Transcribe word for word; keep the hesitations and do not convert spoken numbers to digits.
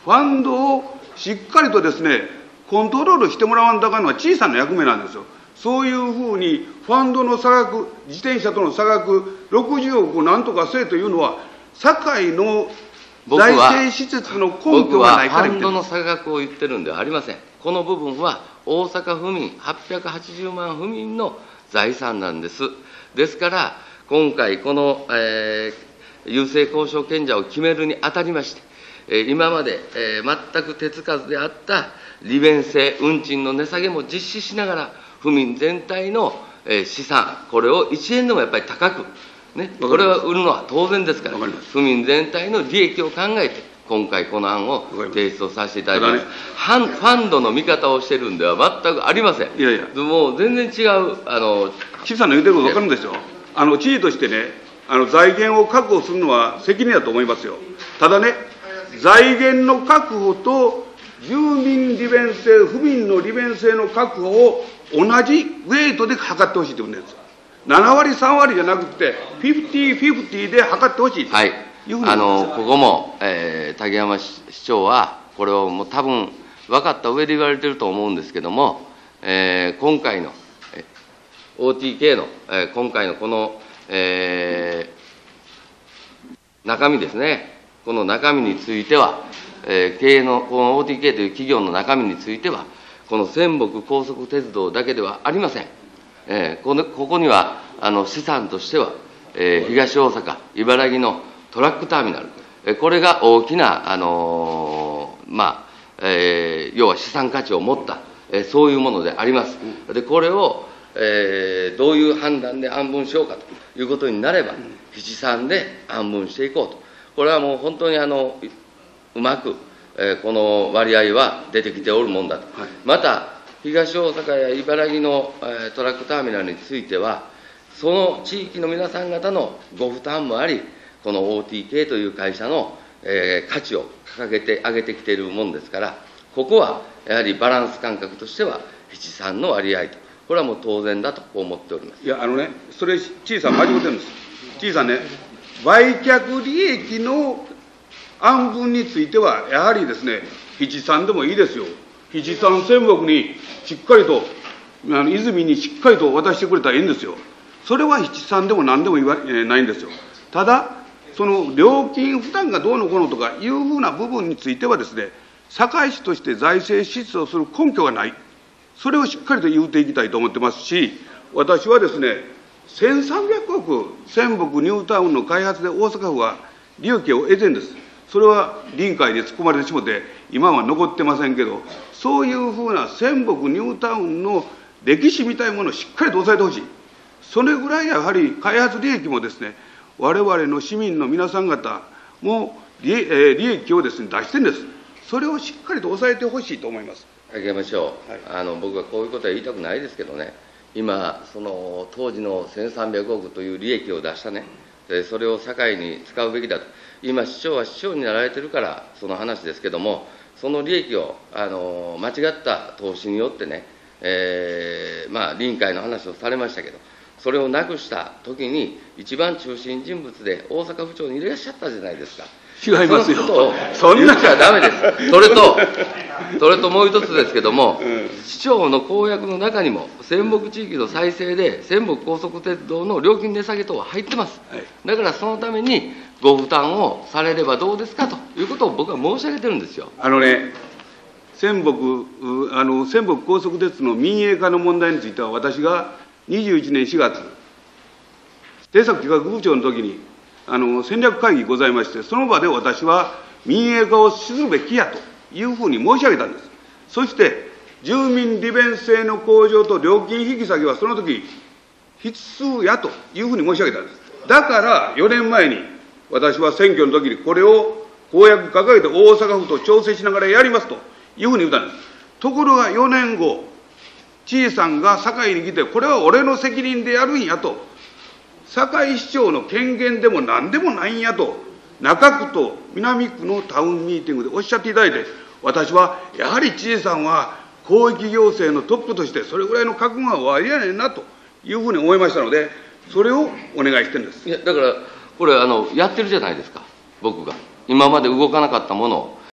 ファンドをしっかりとですね、コントロールしてもらわんだかんのは小さな役目なんですよ。そういうふうに、ファンドの差額、自転車との差額、ろくじゅうおくなんとかせえというのは、堺の財政施設の根拠がないから言ってるんです。 僕はファンドの差額を言ってるんではありません。この部分は大阪府民はっぴゃくはちじゅうまん府民の財産なんです。ですから、今回、この、えー、郵政交渉権者を決めるにあたりまして、えー、今まで、えー、全く手つかずであった利便性、運賃の値下げも実施しながら、府民全体の、えー、資産、これをいちえんでもやっぱり高く、ね、これは売るのは当然ですから、府民全体の利益を考えて、今回、この案を提出をさせていただきます。ファンドの見方をしてるんでは全くありません。 いやいや、 もう全然違う、あの岸さんの言うてること分かるんですよ。あの知事としてね、あの財源を確保するのは責任だと思いますよ。ただね、財源の確保と住民利便性、府民の利便性の確保を同じウェイトで測ってほしいというんです。ななわりさんわりじゃなくて、フィフティーフィフティーで測ってほしいと。 はい、あのここも、えー、竹山市長は、これをもう多分分かった上で言われてると思うんですけども、えー、今回の オーティーケー の、えー、今回のこの、えー、中身ですね、この中身については、えー、経営の、この オーティーケー という企業の中身については、この泉北高速鉄道だけではありません。えー、このここにはあの資産としては、えー、東大阪、茨城のトラックターミナル、えー、これが大きな、あのーまあえー、要は資産価値を持った、えー、そういうものであります。でこれを、えー、どういう判断で安分しようかということになれば、七三で安分していこうと、これはもう本当にあのうまく、えー、この割合は出てきておるもんだと。はい、また東大阪や茨城の、えー、トラックターミナルについては、その地域の皆さん方のご負担もあり、この オーティーケー という会社の、えー、価値を掲げて上げてきているもんですから、ここはやはりバランス感覚としては、ななさんの割合と、これはもう当然だと思っております。 いや、あのね、それ、知事さん、間違ってるんです。知事さんね、売却利益の安分については、やはりですね、ななさんでもいいですよ。ななさん泉北にしっかりと、あの泉にしっかりと渡してくれたらいいんですよ。それはななさんでも何でも言わ、えー、ないんですよ。ただ、その料金負担がどうのこうのとかいうふうな部分についてはですね、堺市として財政支出をする根拠がない。それをしっかりと言うていきたいと思ってますし、私はですね、せんさんびゃくおく、泉北ニュータウンの開発で大阪府は利益を得てんです。それは臨海で突っ込まれてしもて、今は残ってませんけど、そういうふうな泉北ニュータウンの歴史みたいなものをしっかりと抑えてほしい。それぐらいやはり開発利益もですね、我々の市民の皆さん方も利、えー、利益をですね、出してるんです。それをしっかりと抑えてほしいと思います。 竹山市長、はい、あの僕はこういうことは言いたくないですけどね、今、その当時のせんさんびゃくおくという利益を出したね、それを堺に使うべきだと、今、市長は市長になられてるから、その話ですけども、その利益をあの間違った投資によってね、えーまあ、臨海の話をされましたけど、それをなくしたときに、一番中心人物で大阪府庁にいらっしゃったじゃないですか。 違いますよ。 そのことを言っちゃだめです。それと、それともう一つですけども、うん、市長の公約の中にも、泉北地域の再生で、泉北高速鉄道の料金値下げ等は入ってます。はい、だからそのために、ご負担をされればどうですかということを僕は申し上げてるんですよ。 あのね、泉北、あの泉北高速鉄道の民営化の問題については、私がにじゅういちねんしがつ、政策企画部長の時にあに戦略会議ございまして、その場で私は民営化をするべきやというふうに申し上げたんです。そして、住民利便性の向上と料金引き下げはその時必須やというふうに申し上げたんです。だからよねんまえに私は選挙の時にこれを公約掲げて大阪府と調整しながらやりますというふうに言ったんです。ところがよねんご、知事さんが堺に来て、これは俺の責任でやるんやと、堺市長の権限でもなんでもないんやと、中区と南区のタウンミーティングでおっしゃっていただいて、私はやはり知事さんは広域行政のトップとして、それぐらいの覚悟がおありやねんなというふうに思いましたので、それをお願いしてるんです。 いやだから、これあの、やってるじゃないですか、僕が。今まで動かなかったものを、